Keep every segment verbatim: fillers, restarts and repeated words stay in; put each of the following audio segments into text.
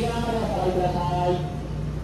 番までお下がりください。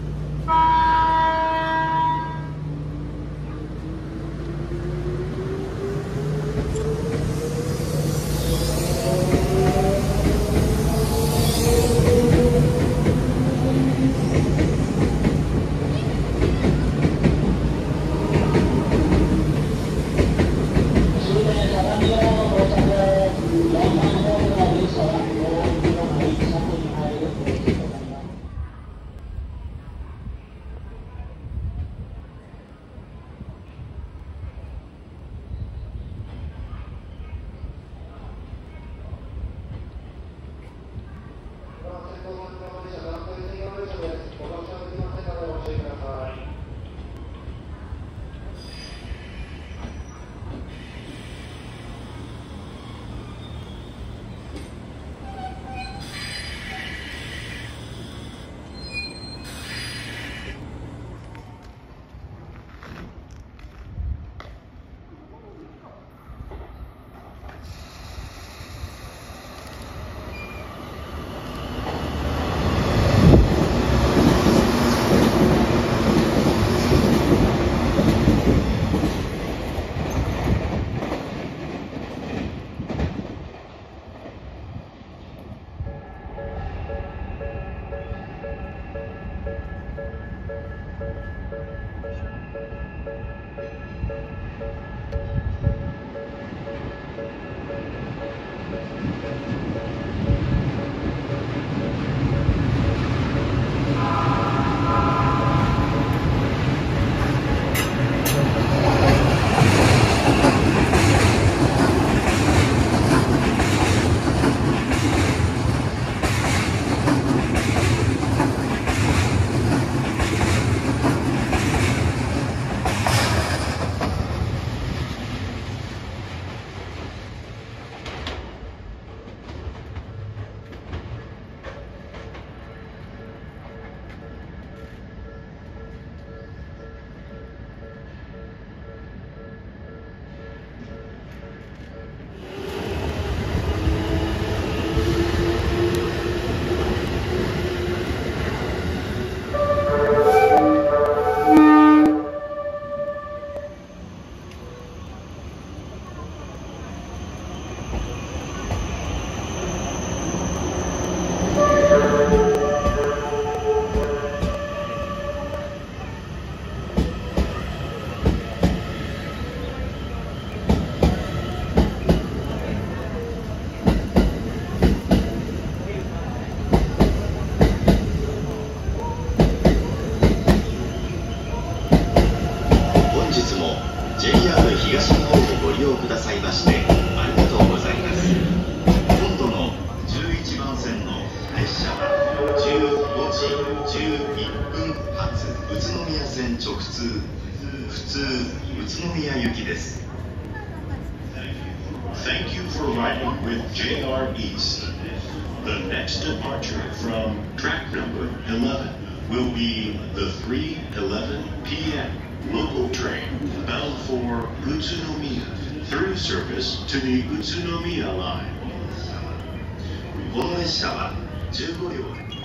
Thank you for riding with J R East. The next departure from track number eleven will be the three eleven p m local train bound for Utsunomiya through service to the Utsunomiya line. この列車はじゅうごりょうで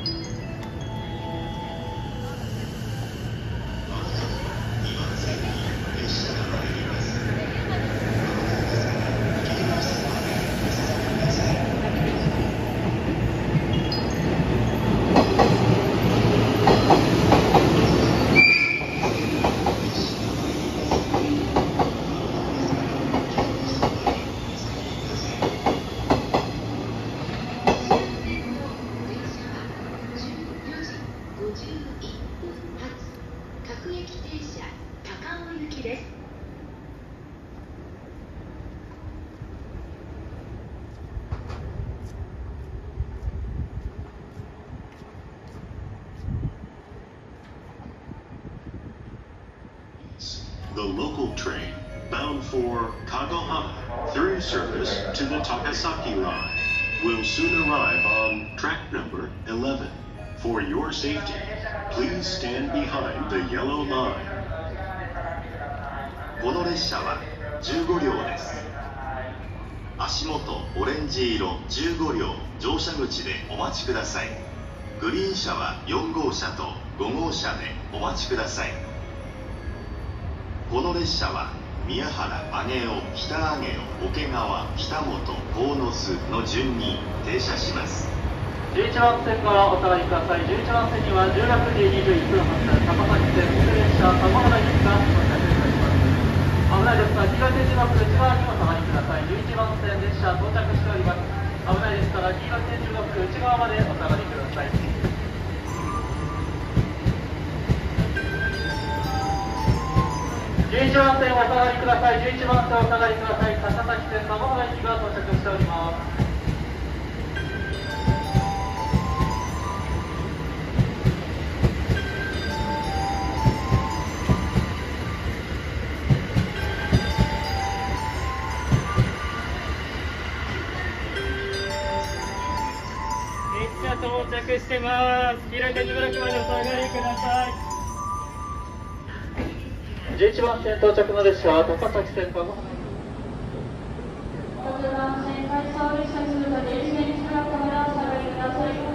The local train bound for Kagohama through service to the Takasaki line will soon arrive on track number eleven. For your safety, please stand behind the yellow line. この列車はじゅうごりょうです。足元オレンジ色じゅうごりょう乗車口でお待ちください。 グリーン車はよん号車とご号車でお待ちください。この列車は宮原、上尾、北上尾、桶川、北本、鴻巣の順に停車します。 じゅういちばん線からお下がりください。じゅういちばん線にはじゅうろくじにじゅういっぷん発高崎線普通列車鴨原行きが到着いたします。危ないですが黄色い点字幕内側にお下がりください。じゅういちばん線列車到着しております。危ないですから黄色い点字幕内側までお下がりください。じゅういちばん線お下がりください。じゅういちばん線お下がりください。高崎線鴨原行きが到着しております。 到着してます。黄色い点字ブロックまでお下がりください。 じゅういちばん線到着の列車は高崎線かごはろくばん線回送列車通過です。電子ブロックまでお下がりください。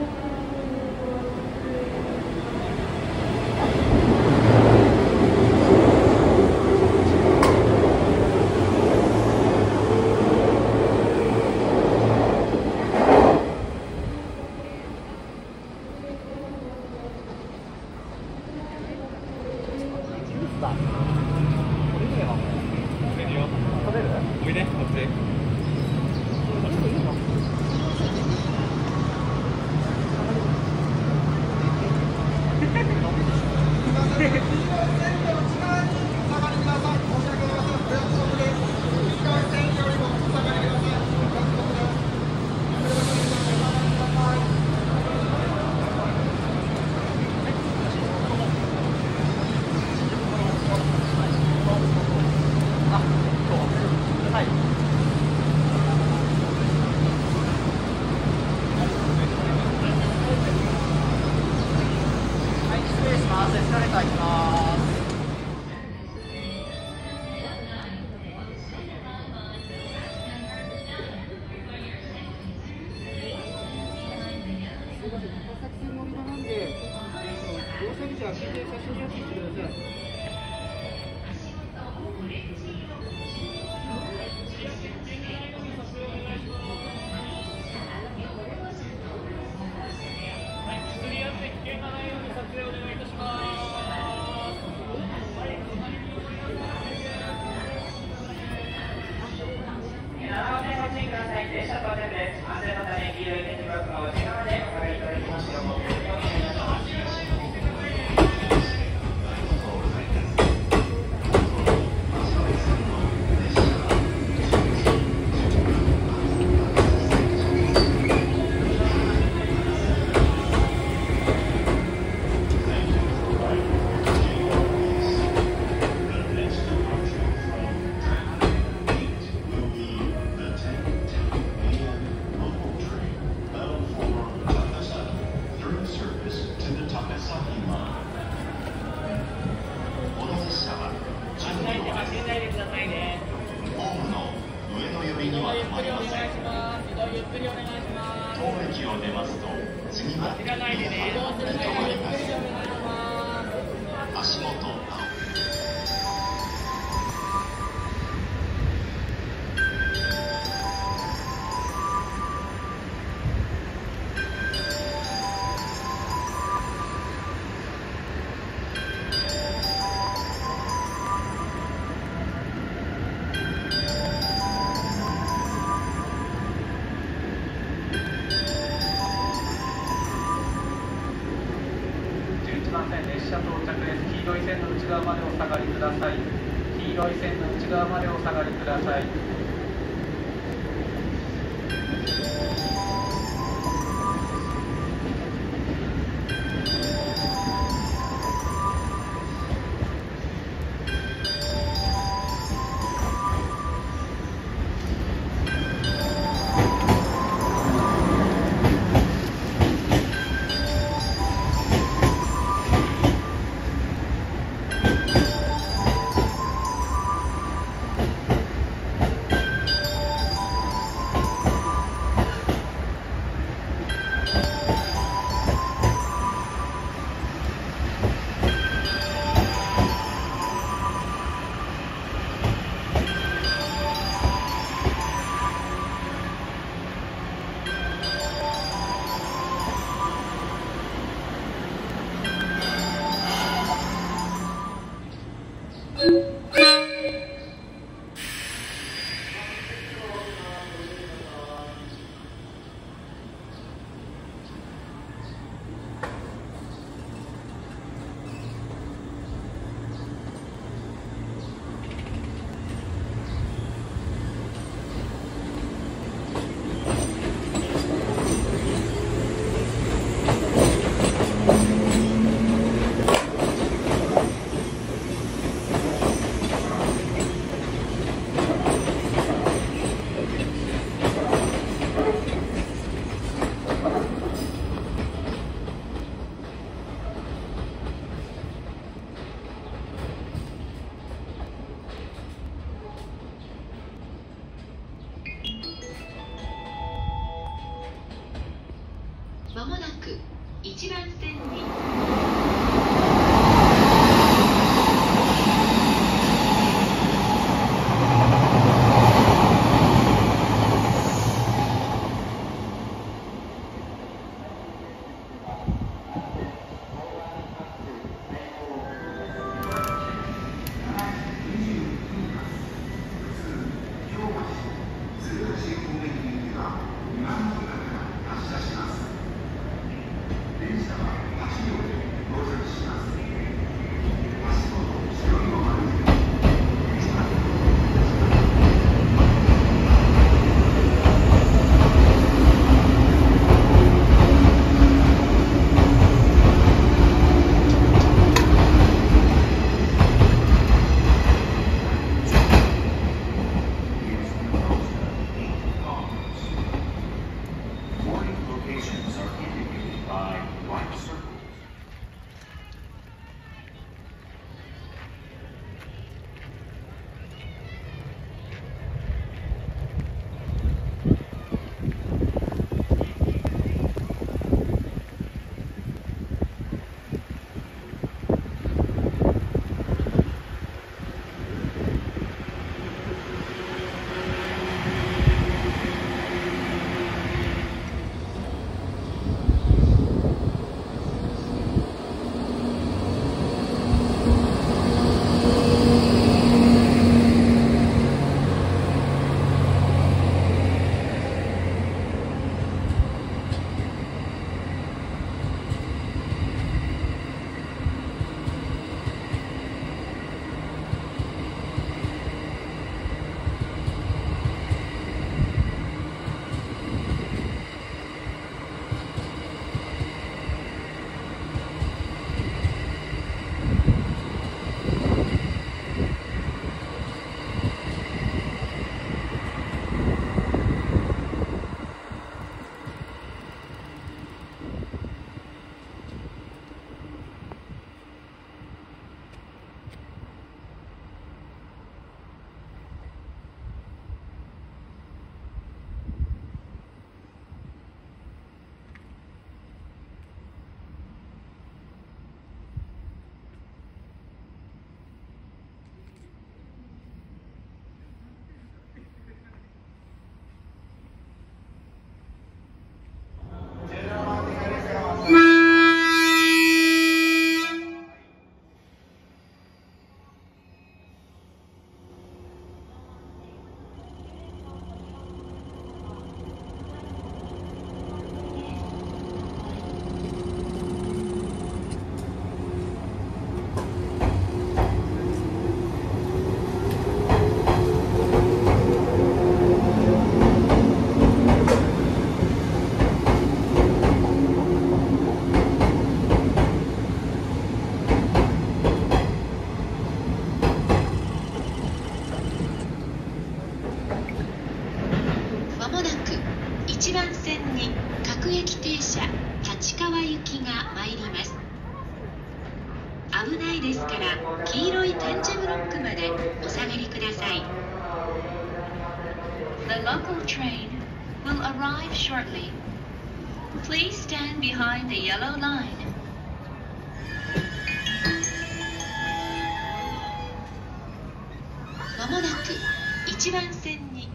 列車到着です。黄色い線の内側までお下がりください。黄色い線の内側までお下がりください。 危ないですから、黄色い点字ブロックまでお下がりください。The local train will arrive shortly. Please stand behind the yellow line. まもなくいちばん線に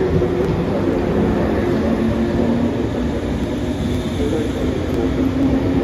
Thank you.